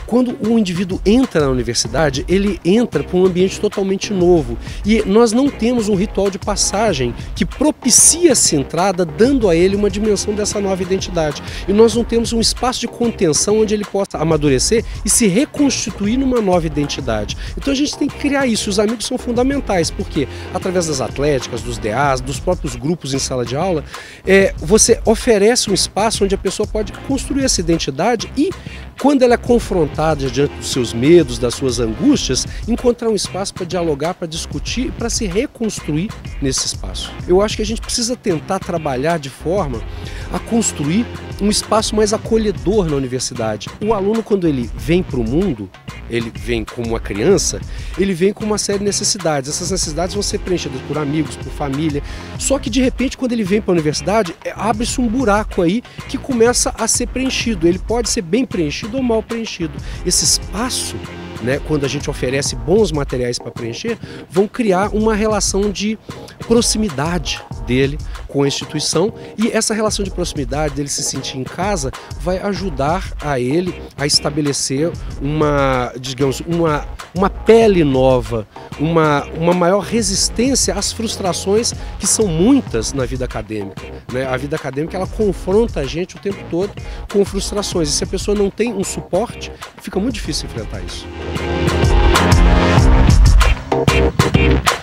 Quando o indivíduo entra na universidade, ele entra para um ambiente totalmente novo. E nós não temos um ritual de passagem que propicia essa entrada, dando a ele uma dimensão dessa nova identidade. E nós não temos um espaço de contenção onde ele possa amadurecer e se reconstituir numa nova identidade. Então a gente tem que criar isso. Os amigos são fundamentais, porque através das atléticas, dos DAs, dos próprios grupos em sala de aula, você oferece um espaço onde a pessoa pode construir essa identidade e, quando ela é confrontada diante dos seus medos, das suas angústias, encontrar um espaço para dialogar, para discutir e para se reconstruir nesse espaço. Eu acho que a gente precisa tentar trabalhar de forma a construir um espaço mais acolhedor na universidade. O aluno, quando ele vem para o mundo, ele vem como uma criança, ele vem com uma série de necessidades. Essas necessidades vão ser preenchidas por amigos, por família. Só que, de repente, quando ele vem para a universidade, abre-se um buraco aí que começa a ser preenchido. Ele pode ser bem preenchido ou mal preenchido. Esse espaço, quando a gente oferece bons materiais para preencher, vão criar uma relação de proximidade dele com a instituição, e essa relação de proximidade, dele se sentir em casa, vai ajudar a ele a estabelecer uma pele nova, uma maior resistência às frustrações, que são muitas na vida acadêmica. A vida acadêmica, ela confronta a gente o tempo todo com frustrações, e se a pessoa não tem um suporte, fica muito difícil enfrentar isso.